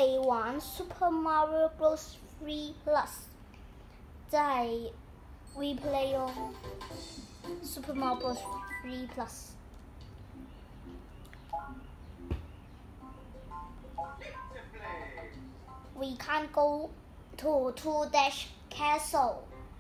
未玩 Super Mario Bros. 3 Plus， 在 WePlay 哦 ，Super Mario Bros. 3 Plus。 We can't go to 2-Dash Castle.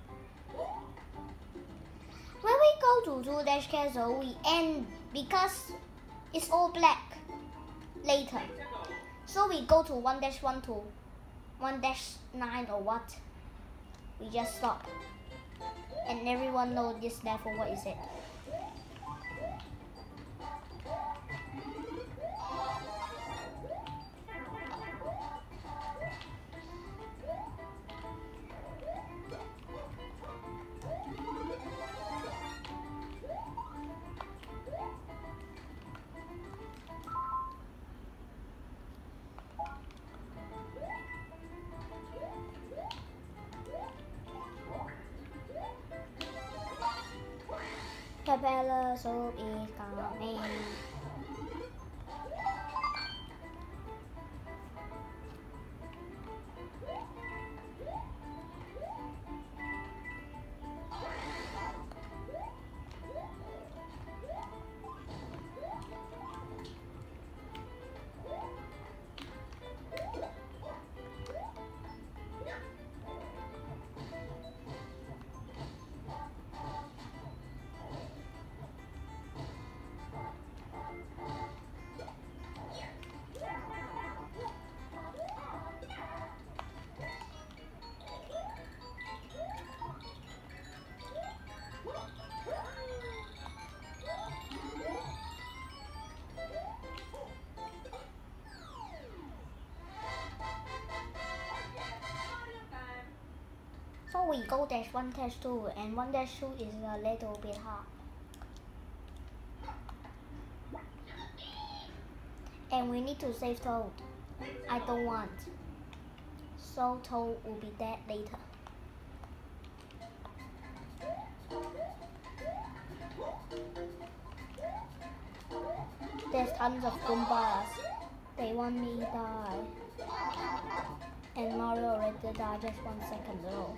When we go to 2-Dash Castle, we end because it's all black later. So we go to 1-1 to 1-9 or what? We just stop. And everyone knows this level, what is it? Propeller soup is coming. So we go -1, -2, and 1-2 is a little bit hard. And we need to save Toad. I don't want. So Toad will be dead later. There's tons of Goombas. They want me to die. And Mario already died just 1 second ago.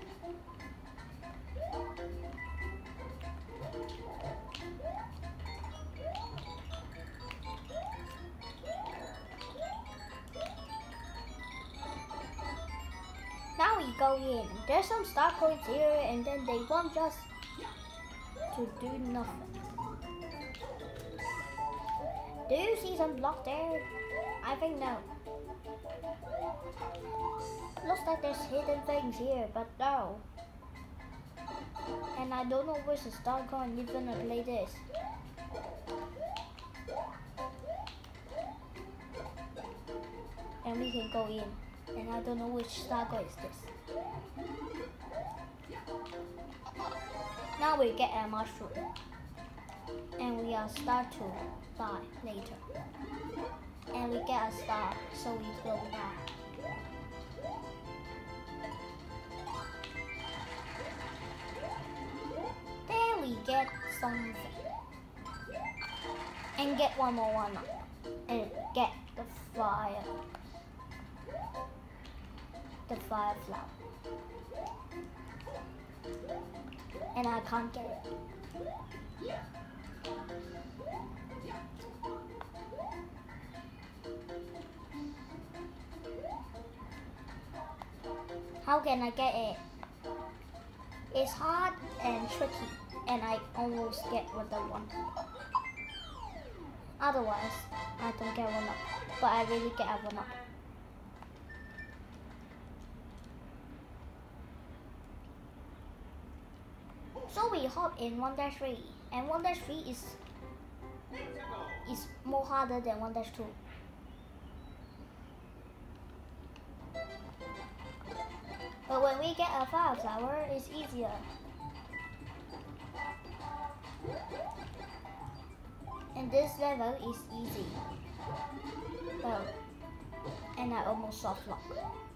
Now we go in. There's some star coins here, and then they want us to do nothing. Do you see some block there? I think no. Looks like there's hidden things here, but no. And I don't know where's the star coin even to play this. And we can go in. And I don't know which star coin is this. Now we get a mushroom. And we are start to die later. And we get a star, so we go down. Then we get something. And get one more one up. And get the fire. The fire flower. And I can't get it. How can I get it? It's hard and tricky, and I almost get with the one. Otherwise, I don't get one up, but I really get a one up. So we hop in 1-3, and 1-3 is more harder than 1-2. But when we get a fire flower, it's easier. And this level is easy. Oh, and I almost soft lock.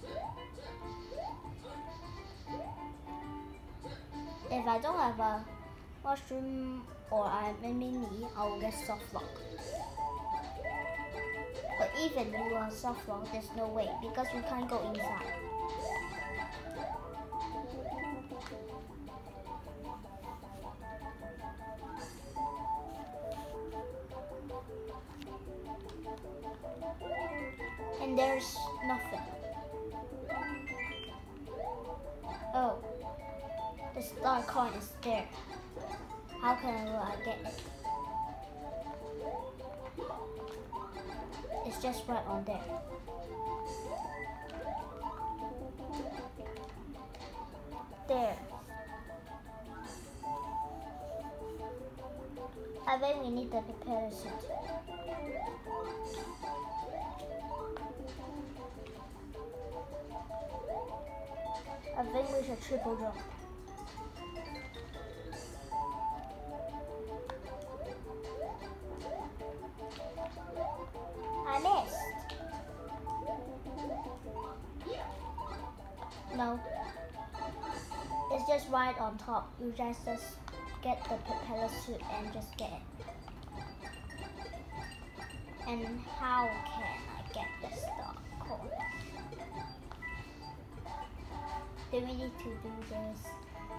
If I don't have a mushroom or a mini, I will get soft lock. But even you are soft rock, there's no way because you can't go inside. And there's nothing. Oh, the star coin is there. How can I get it? It's just right on there. There. I think we need the parachute. I think we should triple jump. I missed. No. It's just right on top. You just get the propeller suit and just get it. And how can I get the star coin? Do we need to do this?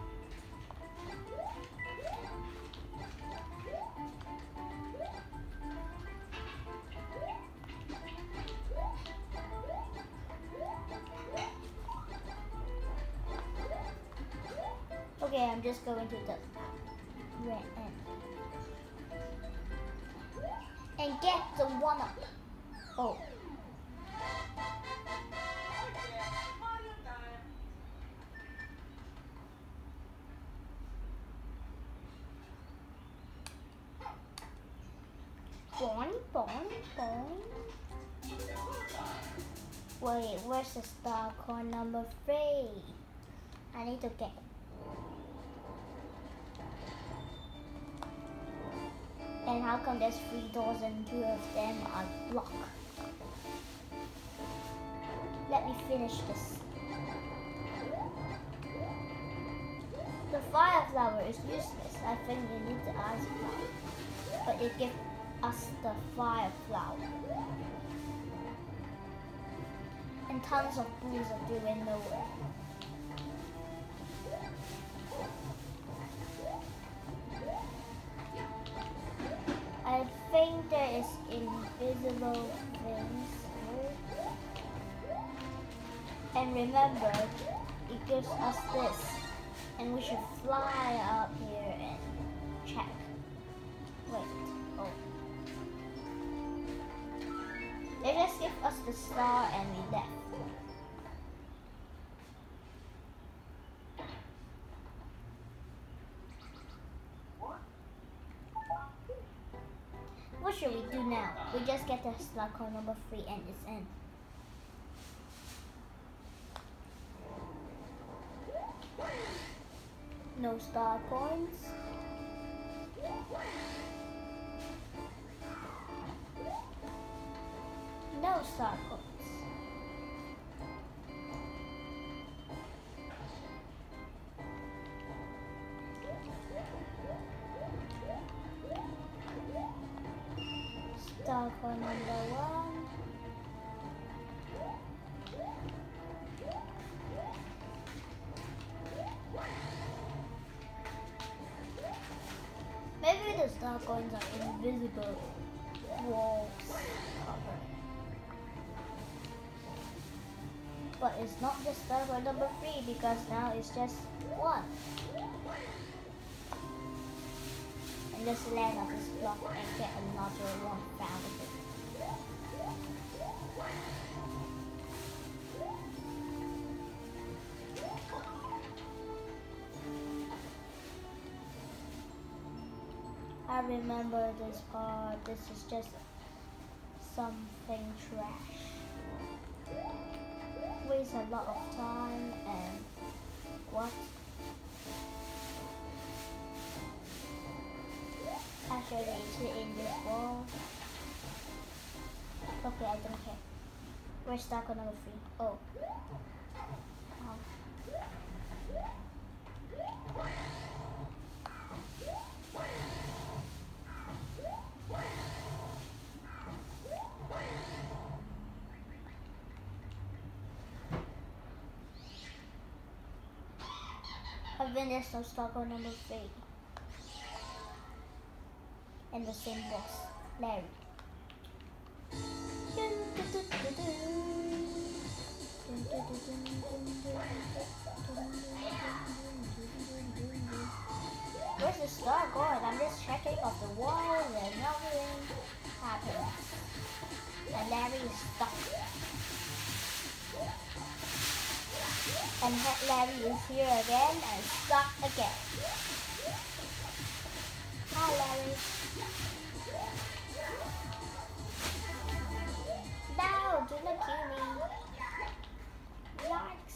Okay, I'm just going to the red end. And get the one up. Oh. Boing, boing, boing. Wait, where's the star coin number 3? I need to get. And how come there's 3 doors and 2 of them are blocked? Let me finish this. The fire flower is useless. I think we need the ice flower. But it gives us the fire flower. And tons of booze are doing nowhere. I think there is invisible things here. And remember, it gives us this. And we should fly up here and check. Wait, oh. They just give us the star and we left. What should we do now? We just get the star coin number 3 and it's in. No star coins. No star coins. Star coin number 1. Maybe the star coins are invisible walls cover. But it's not the star coin number 3 because now it's just 1. And just land on this block and get another one found of it. I remember this part. This is just something trash. Waste a lot of time and what? Actually, it's in this wall. Okay, I don't care. Where's star coin number 3? Oh. finish the struggle number 3. And the same boss, Larry. Where's the star going? I'm just checking off the wall and nothing happens. And Larry is stuck. And Larry is here again and stuck again. Hi Larry. No, do not kill me. Yikes.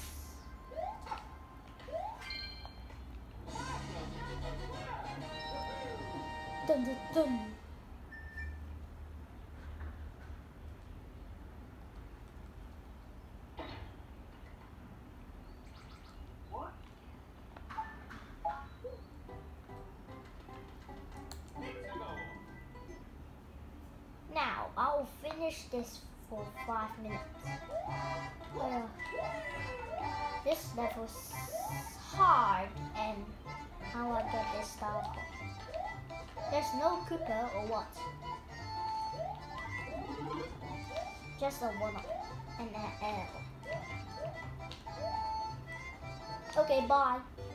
Dun dun dun. Now, I'll finish this for 5 minutes. This level's hard, and how I get this started? There's no Cooper or what? Just a 1-up and an L. Okay, bye.